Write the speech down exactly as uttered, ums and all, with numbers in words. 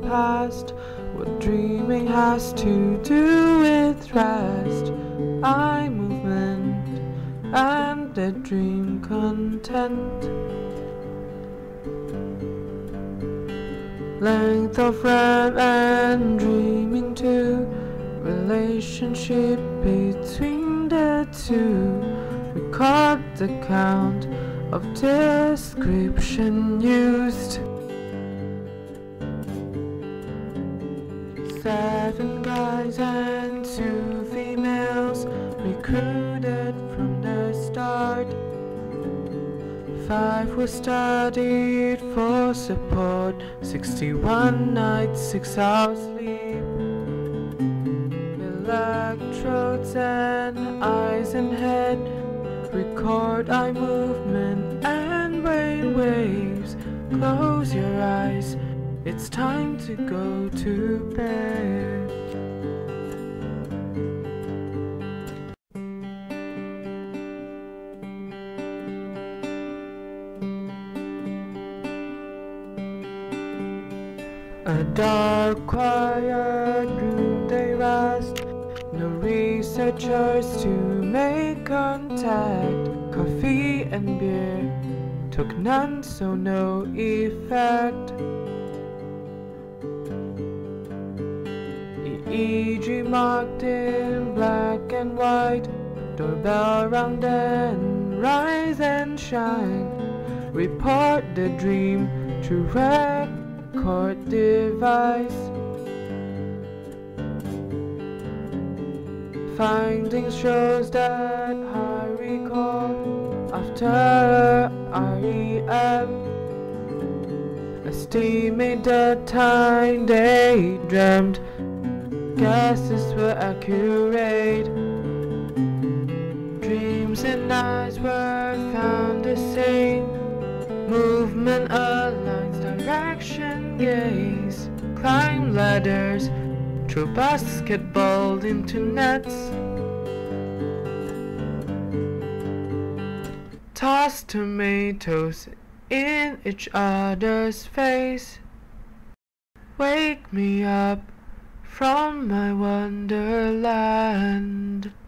past, what dreaming has to do with rest, eye movement and the dream content. Length of R E M and dreaming too, relationship between the two. Record the count of description used. Seven guys and two females recruited from the start. Five were studied for support, sixty-one nights, six hours sleep. Electrodes and eyes and head record eye movement and brain waves. Close your eyes, it's time to go to bed. A dark, quiet room they rest. No researchers to make contact. Coffee and beer took none, so no effect. E E G marked in black and white. Doorbell rang, then rise and shine. Report the dream to record device. Findings shows that high recall after R E M. Estimate the time they dreamt. Guesses were accurate. Dreams and eyes were found the same. Movement aligns, direction, gaze. Climb ladders, throw basketball into nets. Toss tomatoes in each other's face. Wake me up from my wonderland.